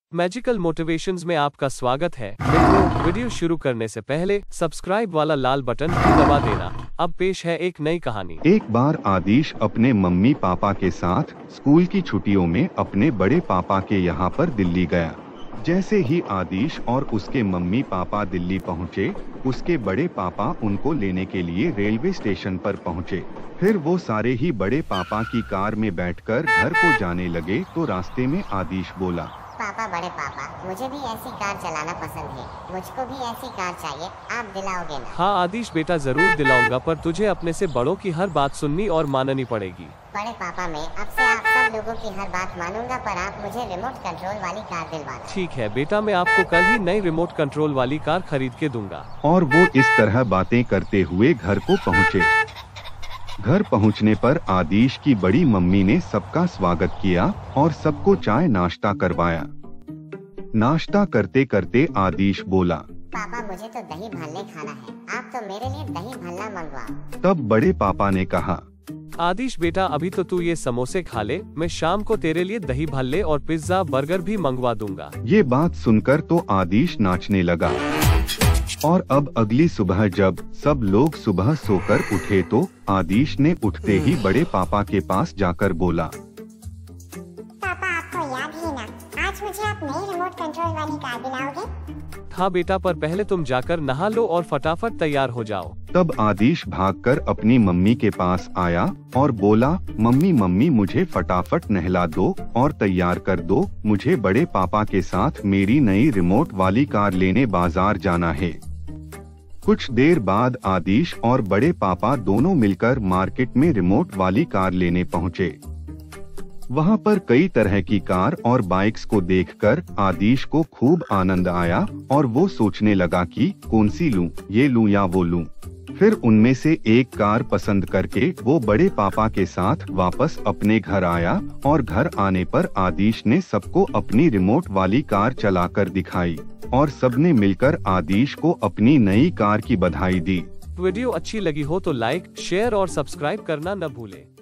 Magical motivations में आपका स्वागत है। मित्रों, वीडियो शुरू करने से पहले सब्सक्राइब वाला लाल बटन भी दबा देना। अब पेश है एक नई कहानी। एक बार आदिश अपने मम्मी पापा के साथ स्कूल की छुट्टियों में अपने बड़े पापा के यहाँ पर दिल्ली गया। जैसे ही आदिश और उसके मम्मी पापा दिल्ली पहुँचे, उसके बड़े पापा उनको लेने के लिए रेलवे स्टेशन पर पहुँचे। फिर वो सारे ही बड़े पापा की कार में बैठकर घर को जाने लगे तो रास्ते में आदिश बोला, पापा बड़े पापा, मुझे भी ऐसी कार चलाना पसंद है। मुझको भी ऐसी कार चाहिए, आप दिलाओगे ना? हाँ आदिश बेटा, जरूर दिलाऊंगा, पर तुझे अपने से बड़ों की हर बात सुननी और माननी पड़ेगी। बड़े पापा, मैं अब से आप सब लोगों की हर बात मानूंगा, पर आप मुझे रिमोट कंट्रोल वाली कार दिलवाना। ठीक है बेटा, मैं आपको कल ही नई रिमोट कंट्रोल वाली कार खरीद के दूंगा। और वो इस तरह बातें करते हुए घर को पहुँचे। घर पहुंचने पर आदिश की बड़ी मम्मी ने सबका स्वागत किया और सबको चाय नाश्ता करवाया। नाश्ता करते करते आदिश बोला, पापा मुझे तो दही भल्ले खाना है, आप तो मेरे लिए दही भल्ला मंगवाओ। तब बड़े पापा ने कहा, आदिश बेटा, अभी तो तू ये समोसे खा ले, मैं शाम को तेरे लिए दही भल्ले और पिज्जा बर्गर भी मंगवा दूंगा। ये बात सुनकर तो आदिश नाचने लगा। और अब अगली सुबह जब सब लोग सुबह सोकर उठे तो आदिश ने उठते ही बड़े पापा के पास जाकर बोला, पापा आपको याद ही ना, आज मुझे आप नई रिमोट कंट्रोल वाली कार दिलाओगे? हाँ बेटा, पर पहले तुम जाकर नहा लो और फटाफट तैयार हो जाओ। तब आदिश भागकर अपनी मम्मी के पास आया और बोला, मम्मी मम्मी मुझे फटाफट नहला दो और तैयार कर दो, मुझे बड़े पापा के साथ मेरी नई रिमोट वाली कार लेने बाजार जाना है। कुछ देर बाद आदिश और बड़े पापा दोनों मिलकर मार्केट में रिमोट वाली कार लेने पहुँचे। वहाँ पर कई तरह की कार और बाइक्स को देखकर आदिश को खूब आनंद आया और वो सोचने लगा कि कौन सी लूं, ये लूं या वो लूं। फिर उनमें से एक कार पसंद करके वो बड़े पापा के साथ वापस अपने घर आया और घर आने पर आदिश ने सबको अपनी रिमोट वाली कार चलाकर दिखाई और सबने मिलकर आदिश को अपनी नई कार की बधाई दी। वीडियो अच्छी लगी हो तो लाइक, शेयर और सब्सक्राइब करना न भूलें।